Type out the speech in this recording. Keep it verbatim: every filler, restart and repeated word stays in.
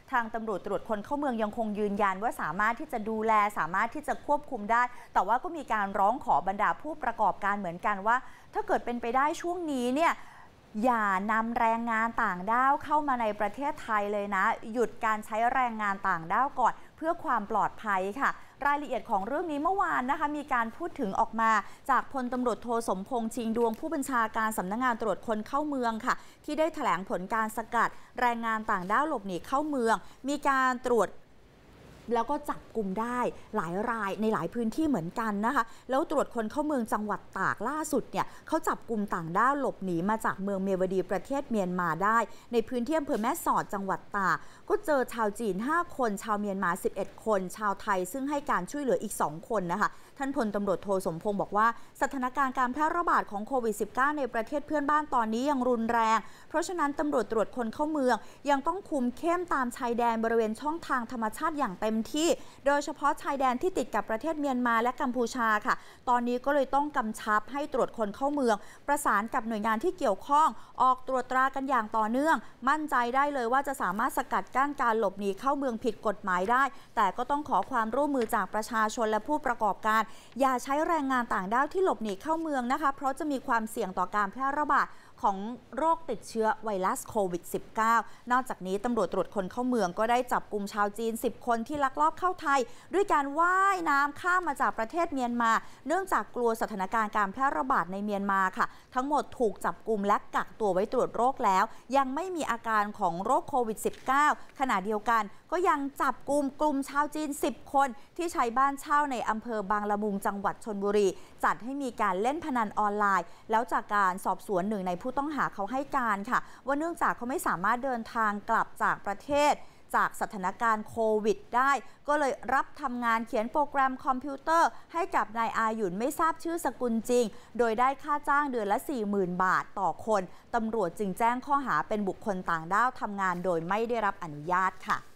ทางตำรวจตรวจคนเข้าเมืองยังคงยืนยันว่าสามารถที่จะดูแลสามารถที่จะควบคุมได้แต่ว่าก็มีการร้องขอบรรดาผู้ประกอบการเหมือนกันว่าถ้าเกิดเป็นไปได้ช่วงนี้เนี่ยอย่านำแรงงานต่างด้าวเข้ามาในประเทศไทยเลยนะหยุดการใช้แรงงานต่างด้าวก่อนเพื่อความปลอดภัยค่ะรายละเอียดของเรื่องนี้เมื่อวานนะคะมีการพูดถึงออกมาจากพลตำรวจโทสมพงษ์ชิงดวงผู้บัญชาการสำนักงานตรวจคนเข้าเมืองค่ะที่ได้แถลงผลการสกัดแรงงานต่างด้าวหลบหนีเข้าเมืองมีการตรวจแล้วก็จับกลุ่มได้หลายรายในหลายพื้นที่เหมือนกันนะคะแล้วตรวจคนเข้าเมืองจังหวัดตากล่าสุดเนี่ยเขาจับกลุ่มต่างด้าวหลบหนีมาจากเมืองเมียวดีประเทศเมียนมาได้ในพื้นที่อำเภอแม่สอดจังหวัดตากก็เจอชาวจีนห้าคนชาวเมียนมาสิบเอ็ดคนชาวไทยซึ่งให้การช่วยเหลืออีกสองคนนะคะท่านพลตำรวจโทสมพงษ์บอกว่าสถานการณ์การแพร่ระบาดของโควิด สิบเก้า ในประเทศเพื่อนบ้านตอนนี้ยังรุนแรงเพราะฉะนั้นตำรวจตรวจคนเข้าเมืองยังต้องคุมเข้มตามชายแดนบริเวณช่องทางธรรมชาติอย่างเต็มที่โดยเฉพาะชายแดนที่ติดกับประเทศเมียนมาและกัมพูชาค่ะตอนนี้ก็เลยต้องกำชับให้ตรวจคนเข้าเมืองประสานกับหน่วยงานที่เกี่ยวข้องออกตรวจตรากันอย่างต่อเนื่องมั่นใจได้เลยว่าจะสามารถสกัดกั้นการหลบหนีเข้าเมืองผิดกฎหมายได้แต่ก็ต้องขอความร่วมมือจากประชาชนและผู้ประกอบการอย่าใช้แรงงานต่างด้าวที่หลบหนีเข้าเมืองนะคะเพราะจะมีความเสี่ยงต่อการแพร่ระบาดของโรคติดเชื้อไวรัสโควิด สิบเก้า นอกจากนี้ตำรวจตรวจคนเข้าเมืองก็ได้จับกลุ่มชาวจีนสิบคนที่ลักลอบเข้าไทยด้วยการว่ายน้ำข้ามมาจากประเทศเมียนมาเนื่องจากกลัวสถานการณ์การแพร่ระบาดในเมียนมาค่ะทั้งหมดถูกจับกลุ่มและกักตัวไว้ตรวจโรคแล้วยังไม่มีอาการของโรคโควิด สิบเก้า ขณะเดียวกันก็ยังจับกลุ่มกลุ่มชาวจีนสิบคนที่ใช้บ้านเช่าในอำเภอบางละมุงจังหวัดชลบุรีจัดให้มีการเล่นพนันออนไลน์แล้วจากการสอบสวนหนึ่งในผู้ต้องหาเขาให้การค่ะว่าเนื่องจากเขาไม่สามารถเดินทางกลับจากประเทศจากสถานการณ์โควิดได้ก็เลยรับทำงานเขียนโปรแกรมคอมพิวเตอร์ให้กับนายอาหยุนไม่ทราบชื่อสกุลจริงโดยได้ค่าจ้างเดือนละ สี่หมื่น บาทต่อคนตำรวจจึงแจ้งข้อหาเป็นบุคคลต่างด้าวทำงานโดยไม่ได้รับอนุญาตค่ะ